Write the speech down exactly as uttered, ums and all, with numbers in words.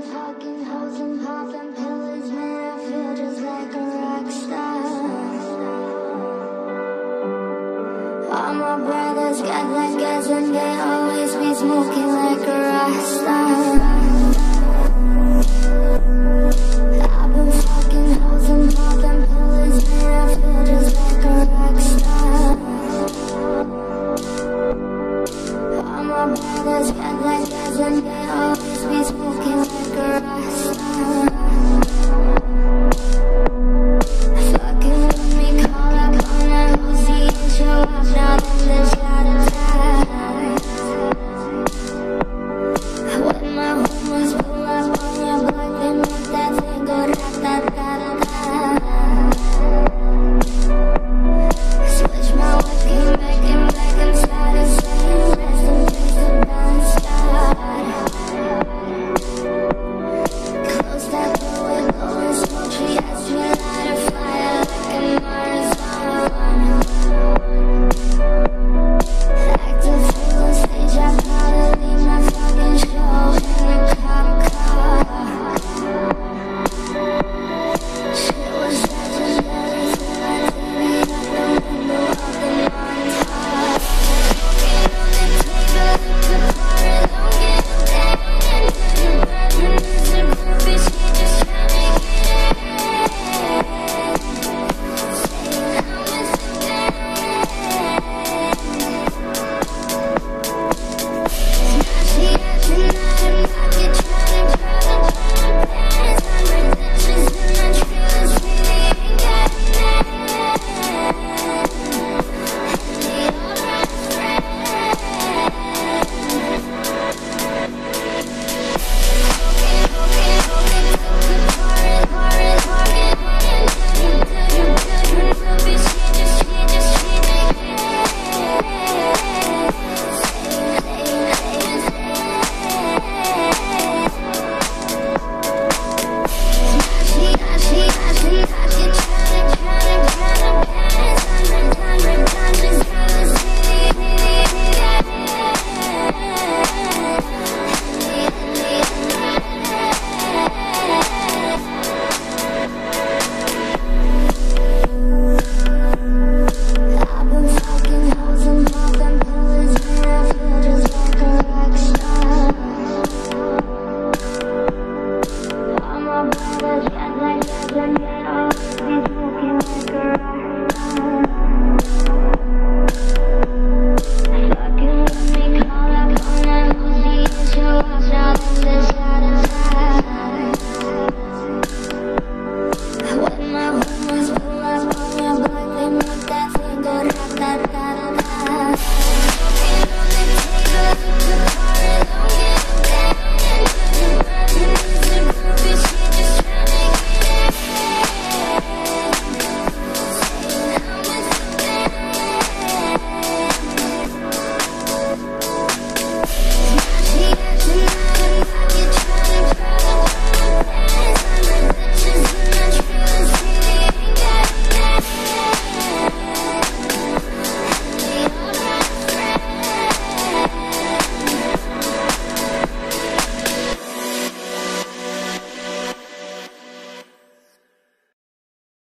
fucking hoes and popping pills, man, I feel just like a rockstar. All my brothers got that gas and they always be smoking like a rockstar. I've been fucking hoes and popping pills, man, I feel just like a rockstar. All my brothers got that gas and they always be smoking like a rockstar.